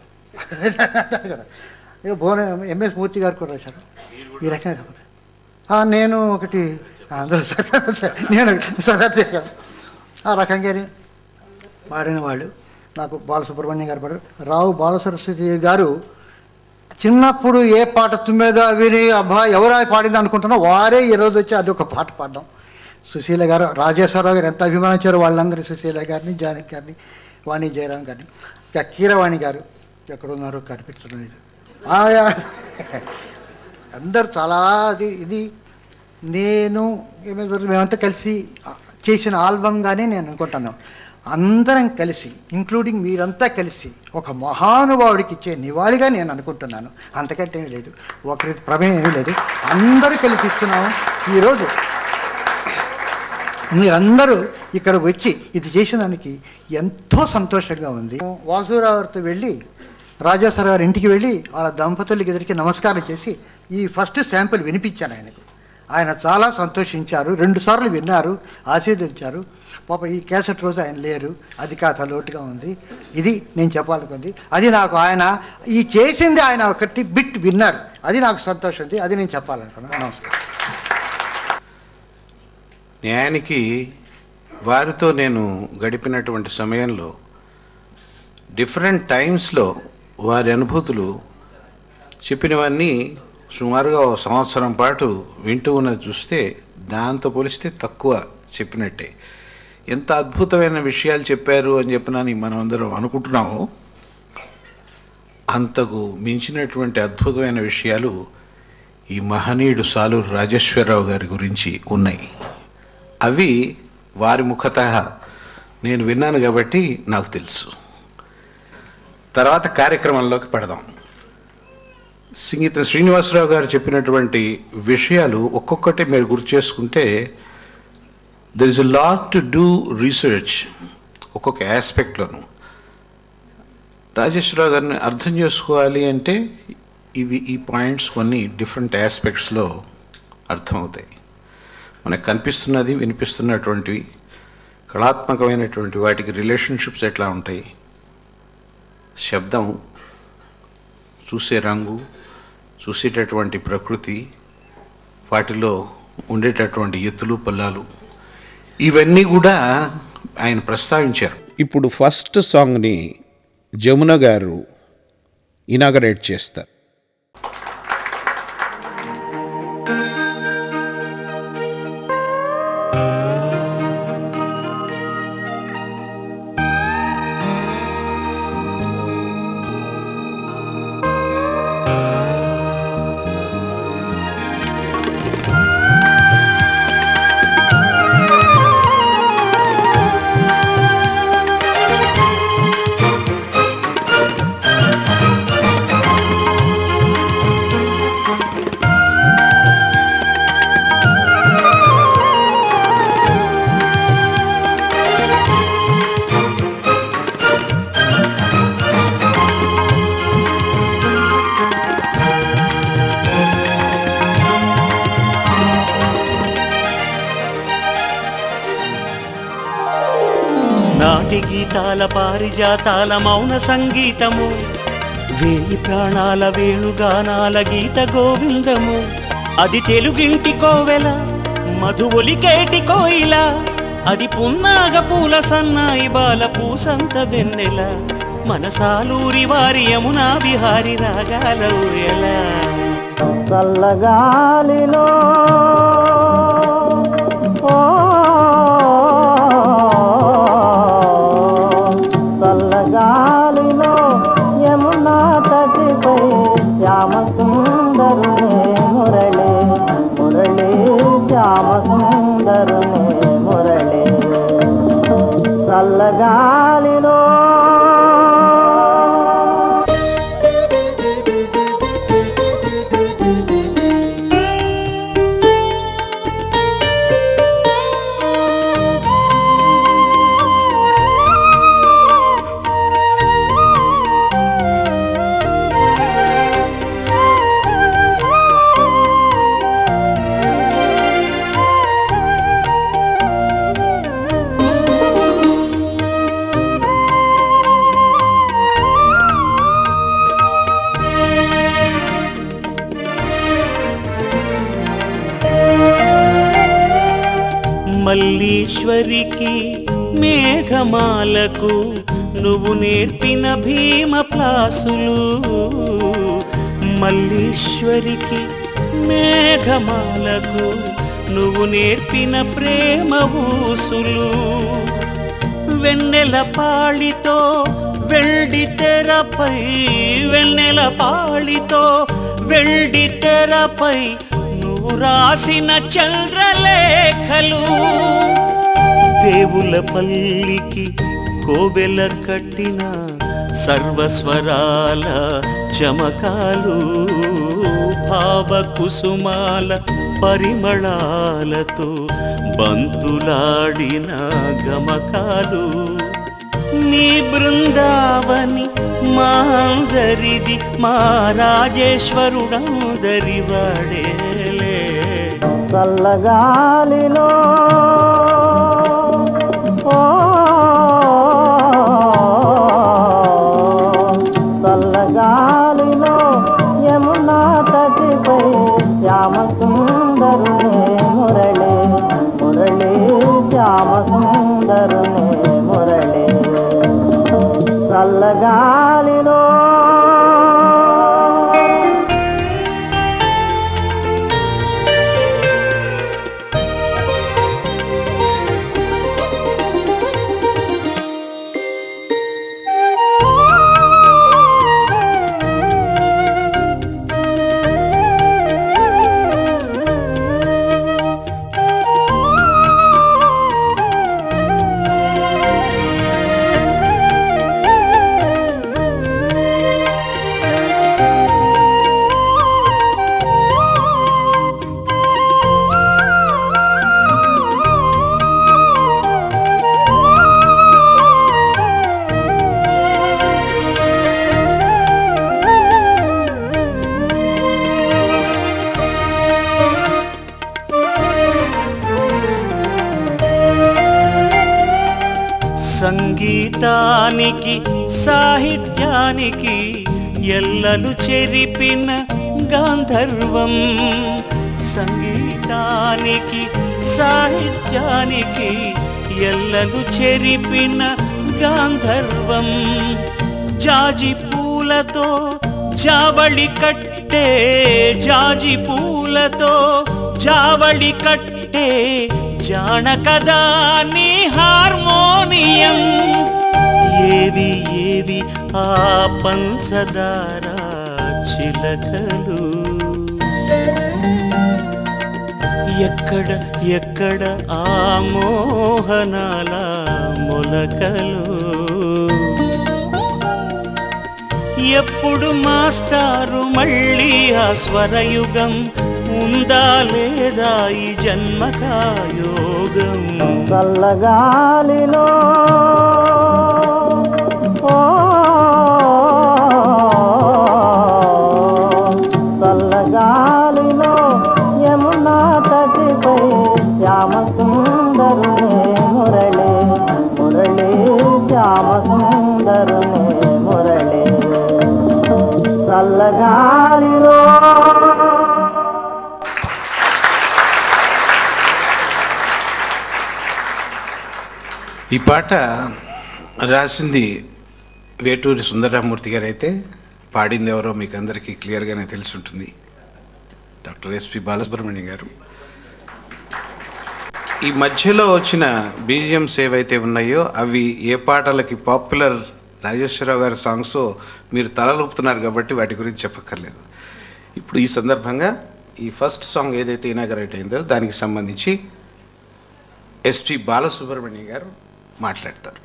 భువన ఎంఎస్ మూర్తి గారు కూడా రాశారు. ఈ రకంగా నేను ఒకటి నేను సదర్శ ఆ రకంగానే పాడిన వాళ్ళు నాకు బాలసుబ్రహ్మణ్యం గారు పాడారు. రావు బాలసరస్వతి గారు చిన్నప్పుడు ఏ పాట తుమ్మెదా విని అబ్బా ఎవరా పాడింది అనుకుంటున్నా వారే ఈరోజు వచ్చి అది ఒక పాట పాడడం. సుశీల గారు, రాజేశ్వరరావు గారు ఎంత అభిమానించారు వాళ్ళందరూ, సుశీల గారిని, జానకి గారిని, వాణి జయరాం గారిని, కీరవాణి గారు ఎక్కడున్నారో కనిపించడం లేదు. అందరు చాలా అది ఇది నేను మేమంతా కలిసి చేసిన ఆల్బమ్గానే నేను అనుకుంటున్నాను. అందరం కలిసి ఇంక్లూడింగ్ మీరంతా కలిసి ఒక మహానుభావుడికి ఇచ్చే నివాళిగా నేను అనుకుంటున్నాను. అంతకంటే ఏమీ లేదు, ఒకరి ప్రమేయం ఏమీ లేదు, అందరూ కలిసి ఇస్తున్నాము. ఈరోజు మీరందరూ ఇక్కడ వచ్చి ఇది చేసేదానికి ఎంతో సంతోషంగా ఉంది. వాసురావుతో వెళ్ళి రాజేశ్వర గారి ఇంటికి వెళ్ళి వాళ్ళ దంపతులకి ఎదురికి నమస్కారం చేసి ఈ ఫస్ట్ శాంపుల్ వినిపించాను ఆయనకు. ఆయన చాలా సంతోషించారు, రెండుసార్లు విన్నారు, ఆశీర్వదించారు. పాప ఈ క్యాసెట్ రోజు ఆయన లేరు, అది కాస్త లోటుగా ఉంది. ఇది నేను చెప్పాలనుకుంది. అది నాకు ఆయన ఈ చేసింది ఆయన ఒకటి బిట్ విన్నారు, అది నాకు సంతోషం ఉంది, అది నేను చెప్పాలనుకున్నాను. నమస్కారం. న్యాయానికి వారితో నేను గడిపినటువంటి సమయంలో డిఫరెంట్ టైమ్స్లో వారి అనుభూతులు చెప్పినవన్నీ సుమారుగా ఓ సంవత్సరం పాటు వింటూ ఉన్నది చూస్తే దాంతో పోలిస్తే తక్కువ చెప్పినట్టే. ఎంత అద్భుతమైన విషయాలు చెప్పారు అని చెప్పినని మనం అందరం అనుకుంటున్నాము, అంతకు మించినటువంటి అద్భుతమైన విషయాలు ఈ మహనీయుడు సాలూరు రాజేశ్వరరావు గారి గురించి ఉన్నాయి. అవి వారి ముఖతః నేను విన్నాను కాబట్టి నాకు తెలుసు. తర్వాత కార్యక్రమంలోకి పెడదాం. సంగీతం శ్రీనివాసరావు గారు చెప్పినటువంటి విషయాలు ఒక్కొక్కటి మీరు గుర్తు చేసుకుంటే there is a lot to do research ఒక్కొక్క ఆస్పెక్ట్లోను. రాజేశ్వరరావు గారిని అర్థం చేసుకోవాలి అంటే ఇవి ఈ పాయింట్స్ కొన్ని డిఫరెంట్ ఆస్పెక్ట్స్లో అర్థమవుతాయి. మనకు కనిపిస్తున్నది వినిపిస్తున్నటువంటివి కళాత్మకమైనటువంటి వాటికి రిలేషన్షిప్స్ ఎట్లా ఉంటాయి, శబ్దం, చూసే రంగు, చూసేటటువంటి ప్రకృతి, వాటిలో ఉండేటటువంటి ఎత్తులు పల్లాలు, ఇవన్నీ కూడా ఆయన ప్రస్తావించారు. ఇప్పుడు ఫస్ట్ సాంగ్ని జమున గారు ఇనాగరేట్ చేస్తారు. నాటి గీతాల పారిజాతాల మౌన సంగీతము, వేయి ప్రాణాల వేణుగానాల గీత గోవిందము. అది తెలుగింటి కోవెల మధువొలికేటి కోయిల, అది పున్నాగ పూల సన్నాయి బాల పూసంత వెన్నెల, మన సాలూరి వారి యమునా విహారి రాగాల ఊయల. చల్లగాలిలో చల్లగాలిలో యమునా తటిపై శ్యామ సుందరునే మురళి మురళి శ్యామ సుందరునే మురళి. చల్లగాలిలో మల్లీశ్వరికి మేఘమాలకు నువ్వు నేర్పిన భీమ ప్లాసులు, మల్లీశ్వరికి మేఘమాలకు నువ్వు నేర్పిన ప్రేమ ఊసులు. వెన్నెల పాళితో వెల్డి తెరపై, వెన్నెల పాళితో వెల్డి తెరపై నువ్వు రాసిన చంద్రలేఖలు. దేవుల పల్లికి కోవెల కట్టిన సర్వస్వరాల చమకాలు, భావ కుసుమాల పరిమళాలతో బంతులాడిన గమకాలు. నీ బృందావని మా అందరిది, మా రాజేశ్వరుడందరి వాడేలే. చల్లగాలిలో చల్లగాలిలో యమునా తటిపై శ్యామ సుందరునే మురళి మురళి శ్యామ సుందరునే మురళి. చల్లగాలిలో సంగీతానికి సాహిత్యానికి ఎల్లలు చెరిపిన గాంధర్వం. సంగీతానికి సాహిత్యానికి ఎల్లలు చెరిపిన గాంధర్వం. జాజి పూలతో జావళి కట్టే జాజి పూలతో జావళి కట్టే జానకదా నీ హార్మోనియం. ఏవి ఏవి ఆ పంచదార చిలకలు, ఎక్కడ ఎక్కడ ఆ మోహనాల మొలకలు. ఎప్పుడు మాస్టారు మళ్ళీ ఆ స్వరయుగం, ఉందా లేదా ఈ జన్మకాయోగం. చల్లగాలిలో చల్లగాలిలో యమునా తటిపై శ్యామ సుందరునే మురళి మురళి శ్యామ సుందరునే మురళి చల్లగాలిలో. ఈ పాట రాసింది వేటూరి సుందరరామూర్తి గారు అయితే పాడింది ఎవరో మీకు అందరికీ క్లియర్గానే తెలిసి ఉంటుంది, డాక్టర్ ఎస్పి బాలసుబ్రహ్మణ్యం గారు. ఈ మధ్యలో వచ్చిన బీజిఎమ్స్ ఏవైతే ఉన్నాయో అవి ఏ పాటలకి పాపులర్ రాజేశ్వరరావు గారి సాంగ్స్ మీరు తలలుపుతున్నారు కాబట్టి వాటి గురించి చెప్పక్కర్లేదు. ఇప్పుడు ఈ సందర్భంగా ఈ ఫస్ట్ సాంగ్ ఏదైతే ఇనాగరేట్ అయిందో దానికి సంబంధించి ఎస్పి బాలసుబ్రహ్మణ్యం గారు మాట్లాడతారు.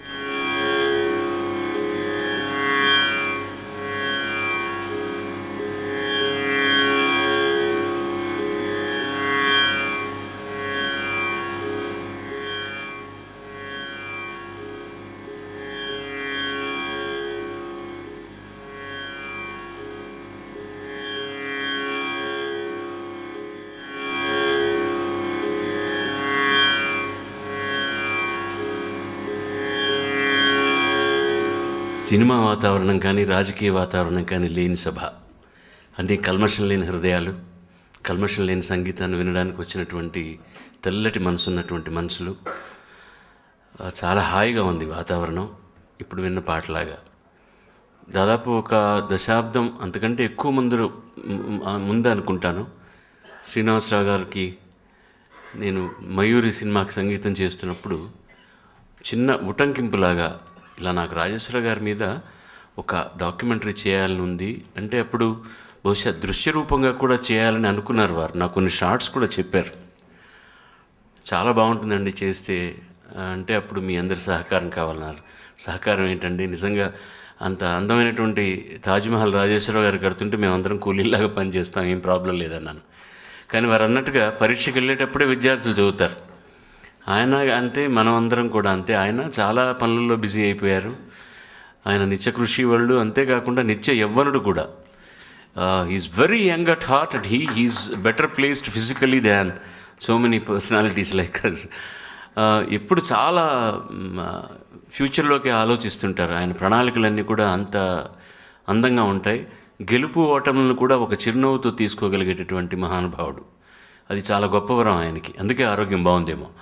సినిమా వాతావరణం కానీ రాజకీయ వాతావరణం కానీ లేని సభ, అన్ని కల్మషం లేని హృదయాలు, కల్మషం లేని సంగీతాన్ని వినడానికి వచ్చినటువంటి తెల్లటి మనసు ఉన్నటువంటి మనుషులు. చాలా హాయిగా ఉంది వాతావరణం ఇప్పుడు విన్న పాటలాగా. దాదాపు ఒక దశాబ్దం అంతకంటే ఎక్కువ ముందు ముందు అనుకుంటాను శ్రీనివాసరావు గారికి నేను మయూరి సినిమాకి సంగీతం చేస్తున్నప్పుడు చిన్న ఉటంకింపులాగా ఇలా నాకు రాజేశ్వర గారి మీద ఒక డాక్యుమెంటరీ చేయాలని ఉంది అంటే అప్పుడు బహుశా దృశ్య రూపంగా కూడా చేయాలని అనుకున్నారు వారు. నాకు కొన్ని షార్ట్స్ కూడా చెప్పారు, చాలా బాగుంటుందండి చేస్తే అంటే అప్పుడు మీ అందరి సహకారం కావాలన్నారు. సహకారం ఏంటండి, నిజంగా అంత అందమైనటువంటి తాజ్మహల్ రాజేశ్వరరావు గారు కడుతుంటే మేమందరం కూలీలాగా పనిచేస్తాం, ఏం ప్రాబ్లం లేదన్నాను. కానీ వారు అన్నట్టుగా పరీక్షకు వెళ్ళేటప్పుడే విద్యార్థులు చదువుతారు, ఆయన అంతే మనం అందరం కూడా అంతే. ఆయన చాలా పనులలో బిజీ అయిపోయారు, ఆయన నిత్య కృషి వాళ్ళు, అంతేకాకుండా నిత్య యవ్వనుడు కూడా. Is very young at heart and he he's better placed physically than so many personalities like us. ఎప్పుడు చాలా ఫ్యూచర్లోకి ఆలోచిస్తుంటారు, ఆయన ప్రణాళికలన్నీ కూడా అంత అందంగా ఉంటాయి. గెలుపు ఓటములను కూడా ఒక చిరునవ్వుతో తీసుకోగలిగేటటువంటి మహానుభావుడు, అది చాలా గొప్పవరం ఆయనకి, అందుకే ఆరోగ్యం బాగుందేమో.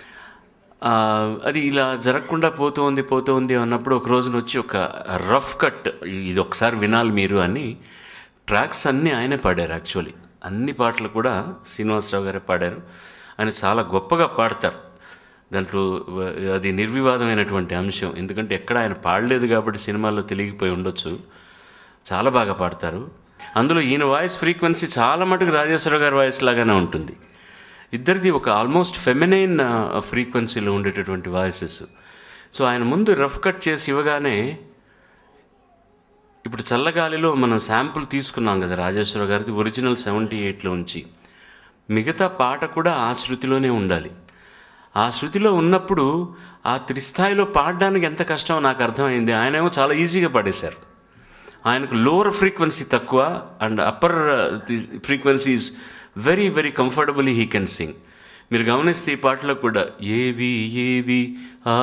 అది ఇలా జరగకుండా పోతూ ఉంది పోతూ ఉంది అన్నప్పుడు ఒక రోజున వచ్చి ఒక రఫ్ కట్, ఇది ఒకసారి వినాలి మీరు అని ట్రాక్స్ అన్నీ ఆయనే పాడారు. యాక్చువల్లీ అన్ని పాటలు కూడా శ్రీనివాసరావు గారే పాడారు. ఆయన చాలా గొప్పగా పాడతారు, దాంట్లో అది నిర్వివాదమైనటువంటి అంశం, ఎందుకంటే ఎక్కడ ఆయన పాడలేదు కాబట్టి సినిమాల్లో తెలియకపోయి ఉండొచ్చు, చాలా బాగా పాడతారు. అందులో ఈయన వాయిస్ ఫ్రీక్వెన్సీ చాలా మటుకు రాజేశ్వరరావు గారి వాయిస్ లాగానే ఉంటుంది. ఇద్దరిది ఒక ఆల్మోస్ట్ ఫెమినైన్ ఫ్రీక్వెన్సీలో ఉండేటటువంటి వాయిసెస్. సో ఆయన ముందు రఫ్ కట్ చేసి ఇవ్వగానే, ఇప్పుడు చల్లగాలిలో మనం శాంపుల్ తీసుకున్నాం కదా రాజేశ్వరరావు గారిది ఒరిజినల్ సెవెంటీ ఎయిట్లో ఉంచి, మిగతా పాట కూడా ఆ శృతిలోనే ఉండాలి. ఆ శృతిలో ఉన్నప్పుడు ఆ త్రిస్థాయిలో పాడడానికి ఎంత కష్టమో నాకు అర్థమైంది. ఆయనేమో చాలా ఈజీగా పాడేశారు. ఆయనకు లోవర్ ఫ్రీక్వెన్సీ తక్కువ and upper frequency is very very comfortably he can sing. మీరు గమనిస్తే ఈ పాటలో కూడా ఏవి ఏవి ఆ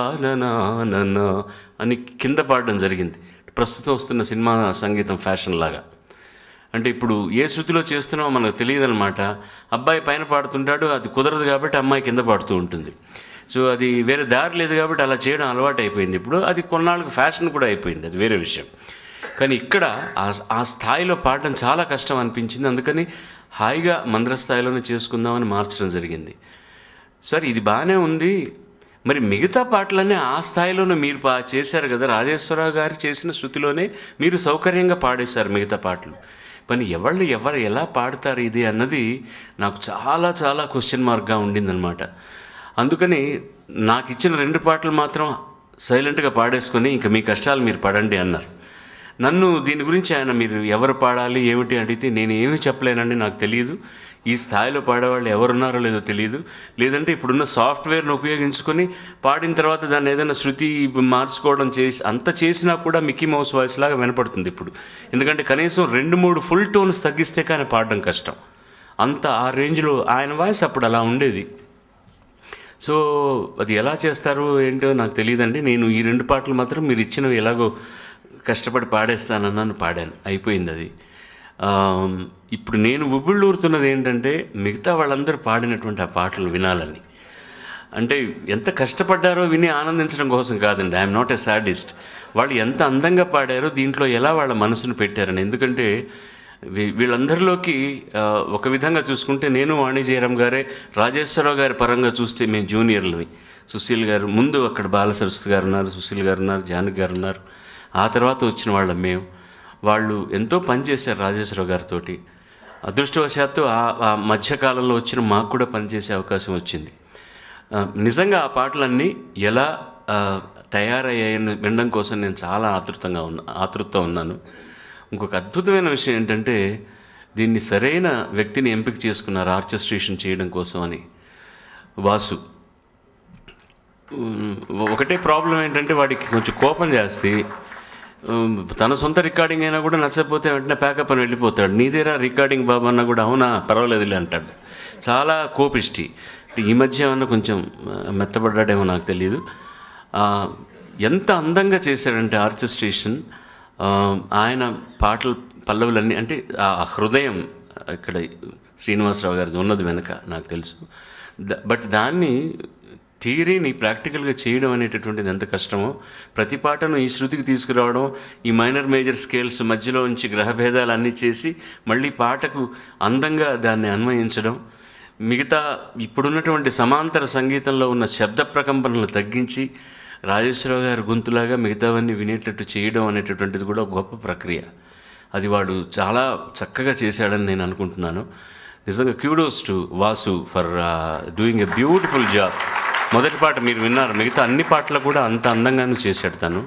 తాననా అని కింద పాడడం జరిగింది. ప్రస్తుతం వస్తున్న సినిమా సంగీతం ఫ్యాషన్ లాగా. అంటే ఇప్పుడు ఏ శృతిలో చేస్తున్నామో మనకు తెలియదన్నమాట. అబ్బాయి పైన పాడుతుంటాడు, అది కుదరదు కాబట్టి అమ్మాయి కింద పాడుతూ ఉంటుంది. సో అది వేరే దారి లేదు కాబట్టి అలా చేయడం అలవాటు అయిపోయింది. ఇప్పుడు అది కొన్నాళ్ళకి ఫ్యాషన్ కూడా అయిపోయింది, అది వేరే విషయం. కానీ ఇక్కడ ఆ స్థాయిలో పాడడం చాలా కష్టం అనిపించింది. అందుకని హాయిగా మంద్ర స్థాయిలోనే చేసుకుందామని మార్చడం జరిగింది. సరే ఇది బాగానే ఉంది, మరి మిగతా పాటలన్నీ ఆ స్థాయిలోనే మీరు పా చేశారు కదా, రాజేశ్వరరావు గారు చేసిన శృతిలోనే మీరు సౌకర్యంగా పాడేశారు మిగతా పాటలు. పని ఎవళ్ళు ఎవరు ఎలా పాడతారు ఇది అన్నది నాకు చాలా చాలా క్వశ్చన్ మార్క్గా ఉండిందనమాట. అందుకని నాకు ఇచ్చిన రెండు పాటలు మాత్రం సైలెంట్గా పాడేసుకొని ఇంకా మీ కష్టాలు మీరు పడండి అన్నారు. నన్ను దీని గురించి ఆయన మీరు ఎవరు పాడాలి ఏమిటి అడిగితే నేను ఏమీ చెప్పలేనండి, నాకు తెలియదు. ఈ స్థాయిలో పాడేవాళ్ళు ఎవరున్నారో లేదో తెలియదు. లేదంటే ఇప్పుడున్న సాఫ్ట్వేర్ను ఉపయోగించుకొని పాడిన తర్వాత దాన్ని ఏదైనా శృతి మార్చుకోవడం చేసి అంత చేసినా కూడా మిక్కీ మౌస్ వాయిస్ లాగా వినపడుతుంది ఇప్పుడు. ఎందుకంటే కనీసం రెండు మూడు ఫుల్ టోన్స్ తగ్గిస్తే కానీ పాడడం కష్టం. అంత ఆ రేంజ్లో ఆయన వాయిస్ అప్పుడు అలా ఉండేది. సో అది ఎలా చేస్తారో ఏంటో నాకు తెలియదండి. నేను ఈ రెండు పాటలు మాత్రం మీరు ఇచ్చినవి ఎలాగో కష్టపడి పాడేస్తానన్నాను, పాడాను, అయిపోయింది అది. ఇప్పుడు నేను ఉవ్విళ్ళూరుతున్నది ఏంటంటే మిగతా వాళ్ళందరూ పాడినటువంటి ఆ పాటలు వినాలని. అంటే ఎంత కష్టపడ్డారో విని ఆనందించడం కోసం కాదండి, ఐఎమ్ నాట్ ఎ సాడిస్ట్. వాళ్ళు ఎంత అందంగా పాడారో దీంట్లో ఎలా వాళ్ళ మనసును పెట్టారని. ఎందుకంటే వీళ్ళందరిలోకి ఒక విధంగా చూసుకుంటే నేను వాణి జయరాం గారే, రాజేశ్వరరావు గారి పరంగా చూస్తే మేము జూనియర్లని. సుశీల్ గారు ముందు, అక్కడ బాలసరస్వతి గారు ఉన్నారు, సుశీల్ గారు ఉన్నారు, జానకి గారు ఉన్నారు. ఆ తర్వాత వచ్చిన వాళ్ళం మేము. వాళ్ళు ఎంతో పనిచేశారు రాజేశ్వరరావు గారితో. అదృష్టవశాత్తు ఆ మధ్యకాలంలో వచ్చిన మాకు కూడా పనిచేసే అవకాశం వచ్చింది. నిజంగా ఆ పాటలన్నీ ఎలా తయారయ్యాయని వినడం కోసం నేను చాలా ఆతృతంగా ఉన్నా ఆతృతతో ఉన్నాను. ఇంకొక అద్భుతమైన విషయం ఏంటంటే దీన్ని సరైన వ్యక్తిని ఎంపిక చేసుకున్నారు ఆర్కెస్ట్రేషన్ చేయడం కోసం అని, వాసు. ఒకటే ప్రాబ్లం ఏంటంటే వాడికి కొంచెం కోపం జాస్తి. తన సొంత రికార్డింగ్ అయినా కూడా నచ్చకపోతే వెంటనే ప్యాకప్ అని వెళ్ళిపోతాడు. నీదేరా రికార్డింగ్ బాబు అన్నా కూడా అవునా పర్వాలేదులే అంటాడు. చాలా కోపిష్టి. ఈ మధ్య ఏమన్నా కొంచెం మెత్తబడ్డాడేమో నాకు తెలియదు. ఎంత అందంగా చేశాడంటే ఆర్కెస్ట్రేషన్. ఆయన పాటలు పల్లవులన్నీ అంటే ఆ హృదయం ఇక్కడ శ్రీనివాసరావు గారిది ఉన్నది వెనక నాకు తెలుసు. బట్ దాన్ని థియరీని ప్రాక్టికల్గా చేయడం అనేటటువంటిది ఎంత కష్టమో, ప్రతి పాటను ఈ శృతికి తీసుకురావడం, ఈ మైనర్ మేజర్ స్కేల్స్ మధ్యలో ఉంచి గ్రహభేదాలు అన్నీ చేసి మళ్ళీ పాటకు అందంగా దాన్ని అన్వయించడం, మిగతా ఇప్పుడున్నటువంటి సమాంతర సంగీతంలో ఉన్న శబ్ద ప్రకంపనలు తగ్గించి రాజేశ్వరరావు గారి గొంతులాగా మిగతావన్నీ వినేటట్టు చేయడం అనేటటువంటిది కూడా గొప్ప ప్రక్రియ. అది వాడు చాలా చక్కగా చేశాడని నేను అనుకుంటున్నాను. నిజంగా kudos to Vasu for doing a beautiful job. మొదటి పాట మీరు విన్నారు, మిగతా అన్ని పాటలు కూడా అంత అందంగానూ చేశాడు తను.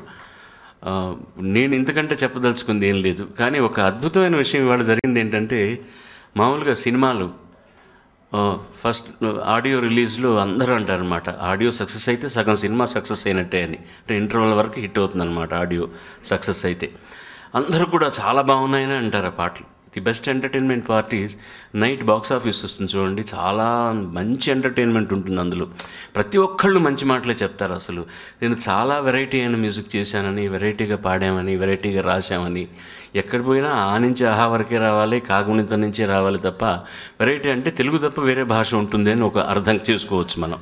నేను ఇంతకంటే చెప్పదలుచుకుంది ఏం లేదు. కానీ ఒక అద్భుతమైన విషయం ఇవాళ జరిగింది ఏంటంటే, మామూలుగా సినిమాలు ఫస్ట్ ఆడియో రిలీజ్లో అందరూ అంటారనమాట, ఆడియో సక్సెస్ అయితే సగం సినిమా సక్సెస్ అయినట్టే అని. అంటే ఇంటర్వల్ వరకు హిట్ అవుతుందన్నమాట ఆడియో సక్సెస్ అయితే. అందరూ కూడా చాలా బాగున్నాయని అంటారు ఆ పాటలు. The best entertainment parties night box office వస్తుంది చూడండి, చాలా మంచి ఎంటర్టైన్మెంట్ ఉంటుంది అందులో. ప్రతి ఒక్కళ్ళు మంచి మాటలే చెప్తారు. అసలు నేను చాలా వెరైటీ అయిన మ్యూజిక్ చేశానని, వెరైటీగా పాడామని, వెరైటీగా రాశామని. ఎక్కడ పోయినా ఆ నుంచి ఆహా వరకే రావాలి, కాగుణితం నుంచే రావాలి తప్ప, వెరైటీ అంటే తెలుగు తప్ప వేరే భాష ఉంటుంది అని ఒక అర్థం చేసుకోవచ్చు మనం.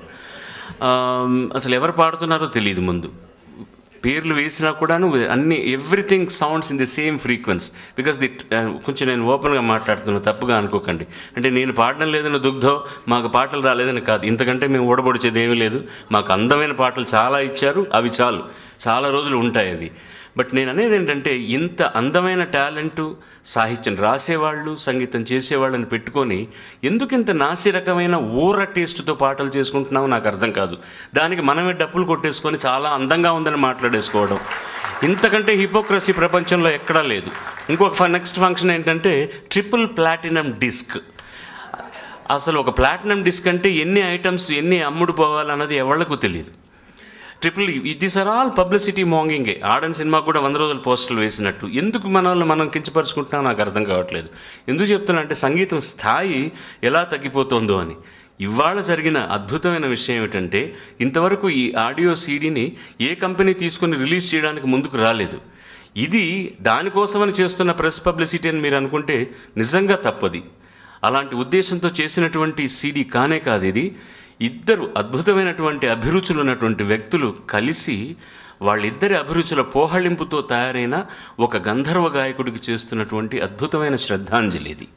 అసలు ఎవరు పాడుతున్నారో తెలియదు ముందు, పేర్లు వేసినా కూడాను అన్ని everything sounds in the same frequency. Because the కొంచెం నేను ఓపెన్గా మాట్లాడుతున్నాను, తప్పుగా అనుకోకండి. అంటే నేను పాడడం లేదని దుగ్ధో, మాకు పాటలు రాలేదని కాదు. ఇంతకంటే మేము ఓడబొడిచేది ఏమీ లేదు. మాకు అందమైన పాటలు చాలా ఇచ్చారు, అవి చాలు, చాలా రోజులు ఉంటాయి అవి. బట్ నేను అనేది ఏంటంటే, ఇంత అందమైన టాలెంటు, సాహిత్యం రాసేవాళ్ళు, సంగీతం చేసేవాళ్ళని పెట్టుకొని ఎందుకు ఇంత నాసి రకమైన ఊర టేస్ట్తో పాటలు చేసుకుంటున్నామో నాకు అర్థం కాదు. దానికి మనమే డప్పులు కొట్టేసుకొని చాలా అందంగా ఉందని మాట్లాడేసుకోవడం, ఇంతకంటే హిపోక్రసీ ప్రపంచంలో ఎక్కడా లేదు. ఇంకొక నెక్స్ట్ ఫంక్షన్ ఏంటంటే ట్రిపుల్ ప్లాటినం డిస్క్. అసలు ఒక ప్లాటినం డిస్క్ అంటే ఎన్ని ఐటమ్స్ ఎన్ని అమ్ముడు పోవాలన్నది ఎవళ్లకు తెలియదు. Triple these are all publicity mongering. ఆడని సినిమాకు కూడా వంద రోజుల పోస్టర్లు వేసినట్టు. ఎందుకు మన వాళ్ళు మనం కించపరుచుకుంటున్నాం నాకు అర్థం కావట్లేదు. ఎందుకు చెప్తున్నా అంటే, సంగీతం స్థాయి ఎలా తగ్గిపోతుందో అని. ఇవాళ జరిగిన అద్భుతమైన విషయం ఏమిటంటే ఇంతవరకు ఈ ఆడియో సీడీని ఏ కంపెనీ తీసుకుని రిలీజ్ చేయడానికి ముందుకు రాలేదు. ఇది దానికోసమని చేస్తున్న ప్రెస్ పబ్లిసిటీ అని మీరు అనుకుంటే నిజంగా తప్పది. అలాంటి ఉద్దేశంతో చేసినటువంటి సీడీ కానే కాదు ఇది. ఇద్దరు అద్భుతమైనటువంటి అభిరుచులు ఉన్నటువంటి వ్యక్తులు కలిసి వాళ్ళిద్దరి అభిరుచుల పోహళింపుతో తయారైన ఒక గంధర్వ గాయకుడికి చేస్తున్నటువంటి అద్భుతమైన శ్రద్ధాంజలి ఇది.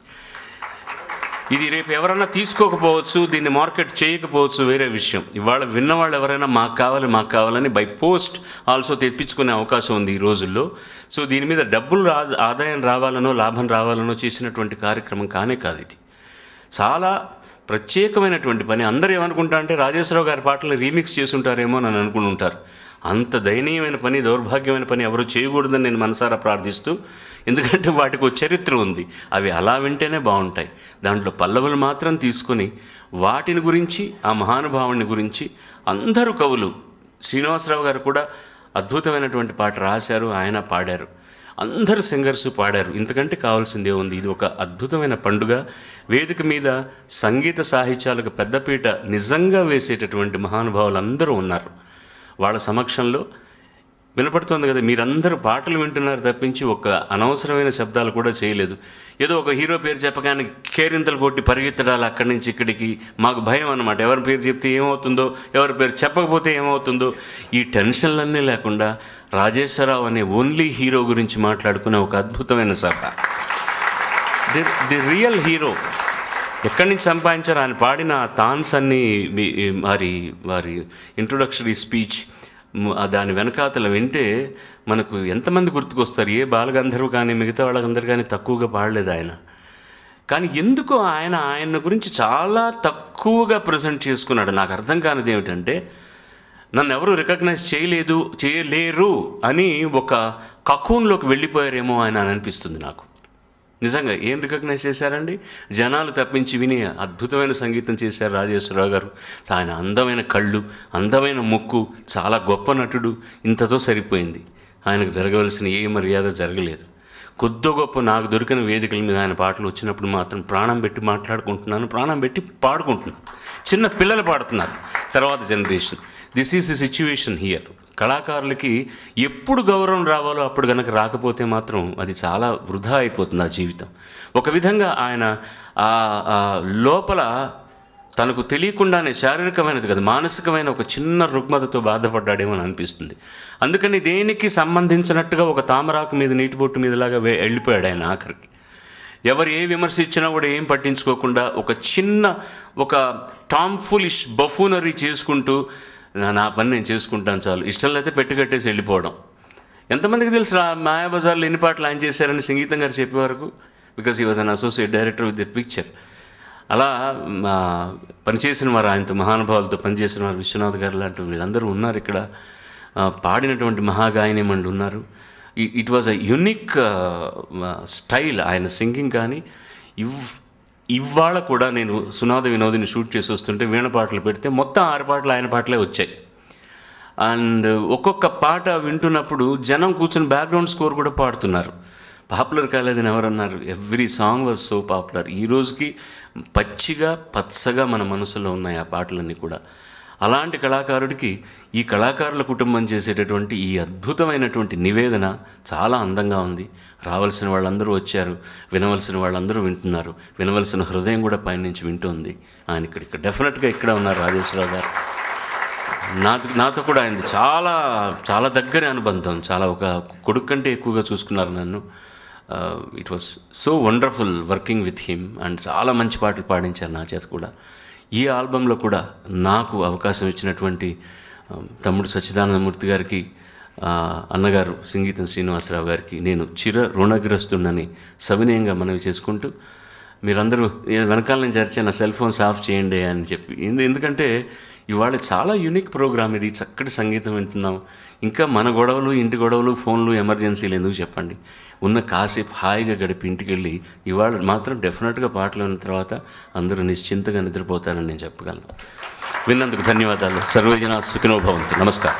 ఇది రేపు ఎవరైనా తీసుకోకపోవచ్చు, దీన్ని మార్కెట్ చేయకపోవచ్చు, వేరే విషయం. ఇవాళ విన్నవాళ్ళు ఎవరైనా మాకు కావాలి మాకు కావాలని బై పోస్ట్ ఆల్సో తెప్పించుకునే అవకాశం ఉంది ఈ రోజుల్లో. సో దీని మీద డబ్బులు రా ఆదాయం రావాలనో లాభం రావాలనో చేసినటువంటి కార్యక్రమం కానే కాదు ఇది. చాలా ప్రత్యేకమైనటువంటి పని. అందరూ ఏమనుకుంటారంటే రాజేశ్వరరావు గారి పాటలు రీమిక్స్ చేసుంటారేమో అని అనుకుని ఉంటారు. అంత దయనీయమైన పని, దౌర్భాగ్యమైన పని ఎవరు చేయకూడదని నేను మనసారా ప్రార్థిస్తూ, ఎందుకంటే వాటికి ఒక చరిత్ర ఉంది. అవి అలా వింటేనే బాగుంటాయి. దాంట్లో పల్లవులు మాత్రం తీసుకొని వాటిని గురించి, ఆ మహానుభావుని గురించి అందరూ కవులు, శ్రీనివాసరావు గారు కూడా అద్భుతమైనటువంటి పాట రాశారు, ఆయన పాడారు, అందరు సింగర్స్ పాడారు. ఇంతకంటే కావాల్సిందే ఉంది. ఇది ఒక అద్భుతమైన పండుగ. వేదిక మీద సంగీత సాహిత్యాలకు పెద్దపీట నిజంగా వేసేటటువంటి మహానుభావులు అందరూ ఉన్నారు. వాళ్ళ సమక్షంలో వినపడుతుంది కదా, మీరందరూ పాటలు వింటున్నారు తప్పించి ఒక అనవసరమైన శబ్దాలు కూడా చేయలేదు. ఏదో ఒక హీరో పేరు చెప్పగానే కేరింతలు కొట్టి పరిగెత్తడాలు అక్కడి నుంచి ఇక్కడికి మాకు భయం అన్నమాట. ఎవరి పేరు చెప్తే ఏమవుతుందో, ఎవరి పేరు చెప్పకపోతే ఏమవుతుందో, ఈ టెన్షన్లన్నీ లేకుండా రాజేశ్వరరావు అనే ఓన్లీ హీరో గురించి మాట్లాడుకునే ఒక అద్భుతమైన సభ. ది ది రియల్ హీరో ఎక్కడి నుంచి సంపాదించారు? ఆయన పాడిన తాన్స్ అన్నీ వారి వారి ఇంట్రొడక్షరీ స్పీచ్, దాని వెనకాతల వింటే మనకు ఎంతమంది గుర్తుకొస్తారు. ఏ బాలగంధర్వు కానీ మిగతా వాళ్ళందరూ కానీ తక్కువగా పాడలేదు ఆయన. కానీ ఎందుకో ఆయన ఆయన గురించి చాలా తక్కువగా ప్రజెంట్ చేసుకున్నాడు. నాకు అర్థం కానిది ఏమిటంటే, నన్ను ఎవరు రికగ్నైజ్ చేయలేదు చేయలేరు అని ఒక కకూన్లోకి వెళ్ళిపోయారేమో ఆయన అని అనిపిస్తుంది నాకు. నిజంగా ఏం రికగ్నైజ్ చేశారండి? జనాలు తప్పించి విని అద్భుతమైన సంగీతం చేశారు రాజేశ్వరరావు గారు. ఆయన అందమైన కళ్ళు, అందమైన ముక్కు, చాలా గొప్ప నటుడు. ఇంతతో సరిపోయింది. ఆయనకు జరగవలసిన ఏ మర్యాద జరగలేదు. కొద్ది గొప్ప నాకు దొరికిన వేదికల మీద ఆయన పాటలు వచ్చినప్పుడు మాత్రం ప్రాణం పెట్టి మాట్లాడుకుంటున్నాను, ప్రాణం పెట్టి పాడుకుంటున్నాను. చిన్న పిల్లలు పాడుతున్నారు, తర్వాత generation. This is the situation here. కళాకారులకి ఎప్పుడు గౌరవం రావాలో అప్పుడు కనుక రాకపోతే మాత్రం అది చాలా వృధా అయిపోతుంది ఆ జీవితం. ఒక విధంగా ఆయన లోపల తనకు తెలియకుండానే శారీరకమైనది కదా, మానసికమైన ఒక చిన్న రుగ్మతతో బాధపడ్డాడేమో అని అనిపిస్తుంది. అందుకని దేనికి సంబంధించినట్టుగా ఒక తామరాకు మీద నీటి బొట్టు మీదలాగా వెళ్ళిపోయాడు ఆయన ఆఖరికి. ఎవరు ఏ విమర్శ ఇచ్చినా కూడా ఏం పట్టించుకోకుండా ఒక చిన్న ఒక టామ్ఫులిష్ బఫూనరీ చేసుకుంటూ నా పని నేను చేసుకుంటాను చాలు, ఇష్టం లేకపోతే పెట్టి కట్టేసి వెళ్ళిపోవడం. ఎంతమందికి తెలుసు రా మాయాబజార్లో ఎన్ని పాటలు ఆయన చేశారని సంగీతం గారు చెప్పే వరకు? Because he was an associate director with that picture. అలా పనిచేసిన వారు, ఆయనతో మహానుభావులతో పనిచేసిన వారు, విశ్వనాథ్ గారు లాంటి వీళ్ళందరూ ఉన్నారు ఇక్కడ. పాడినటువంటి మహాగాయనిమణులు ఉన్నారు. It was a unique style ఆయన సింగింగ్. కానీ ఇవ్ ఇవాళ కూడా నేను సునాద వినోదిని షూట్ చేసి వస్తుంటే వీణ పాటలు పెడితే మొత్తం ఆరు పాటలు ఆయన పాటలే వచ్చాయి. అండ్ ఒక్కొక్క పాట వింటున్నప్పుడు జనం కూర్చొని బ్యాక్గ్రౌండ్ స్కోర్ కూడా పాడుతున్నారు. పాపులర్ కాలేదని ఎవరన్నారు? Every song was so popular. ఈ రోజుకి పచ్చిగా పచ్చగా మన మనసులో ఉన్నాయి ఆ పాటలన్నీ కూడా. అలాంటి కళాకారుడికి ఈ కళాకారుల కుటుంబం చేసేటటువంటి ఈ అద్భుతమైనటువంటి నివేదన చాలా అందంగా ఉంది. రావాల్సిన వాళ్ళందరూ వచ్చారు, వినవలసిన వాళ్ళందరూ వింటున్నారు, వినవలసిన హృదయం కూడా పైనుంచి వింటుంది. ఆయన ఇక్కడ ఇక్కడ డెఫినెట్గా ఇక్కడ ఉన్నారు రాజేశ్వరరావు గారు. నాతో నాతో కూడా ఆయనది చాలా చాలా దగ్గర అనుబంధం. చాలా ఒక కొడుకు కంటే ఎక్కువగా చూసుకున్నారు నన్ను. It was so wonderful working with him. And చాలా మంచి పాటలు పాడించారు నా చేత కూడా. ఈ ఆల్బంలో కూడా నాకు అవకాశం ఇచ్చినటువంటి తమ్ముడు సచ్చిదానందమూర్తి గారికి, అన్నగారు సింగీతం శ్రీనివాసరావు గారికి నేను చిర రుణగ్రస్తుడని సవినయంగా మనవి చేసుకుంటూ, మీరందరూ వెనకాల నుంచి జరిచే నా సెల్ ఫోన్స్ ఆఫ్ చేయండి అని చెప్పి, ఎందుకంటే ఇవాళ చాలా యూనిక్ ప్రోగ్రామ్ ఇది. చక్కటి సంగీతం వింటున్నాం. ఇంకా మన గొడవలు, ఇంటి గొడవలు, ఫోన్లు, ఎమర్జెన్సీలు ఎందుకు చెప్పండి? ఉన్న కాసేపు హాయిగా గడిపి ఇంటికి వెళ్ళి ఇవాళ మాత్రం డెఫినెట్గా పాటలు విన్న తర్వాత అందరూ నిశ్చింతగా నిద్రపోతారని నేను చెప్పగలను. విన్నందుకు ధన్యవాదాలు. సర్వజన సుఖినో భవంతు. నమస్కారం.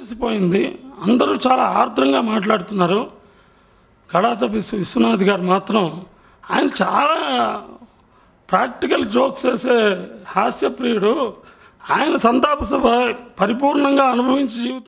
తెలిసిపోయింది. అందరూ చాలా ఆర్ద్రంగా మాట్లాడుతున్నారు. కళాతపి విశ్వనాథ్ గారు మాత్రం ఆయన చాలా ప్రాక్టికల్ జోక్స్ వేసే హాస్యప్రియుడు. ఆయన సంతాప సభ పరిపూర్ణంగా అనుభవించి జీవితం